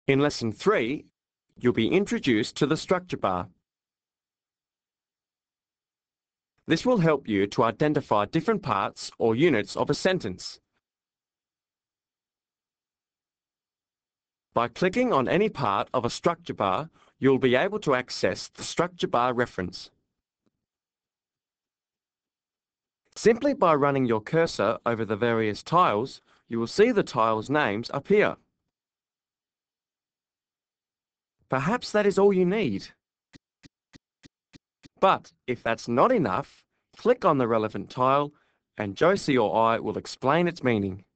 In Lesson 3, you'll be introduced to the structure bar. This will help you to identify different parts or units of a sentence. By clicking on any part of a structure bar, you'll be able to access the structure bar reference. Simply by running your cursor over the various tiles, you will see the tiles' names appear. Perhaps that is all you need. But if that's not enough, click on the relevant tile and Josie or I will explain its meaning.